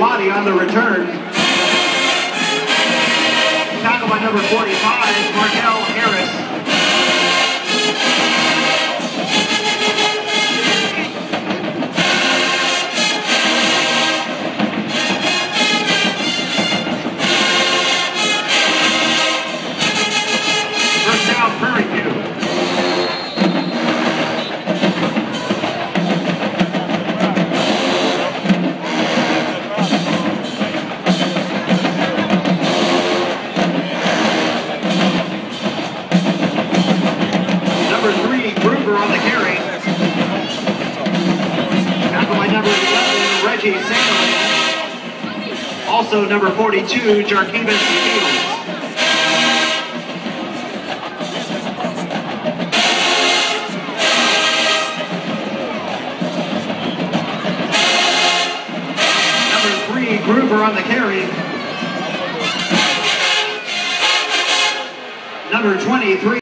Waddy on the return. Tackle by number 45, Markel Harris. On the carry. Tackle by number 11, Reggie Sandlin. Also number 42, Jarkevis Fields. Number 3, Groover on the carry. Number 23.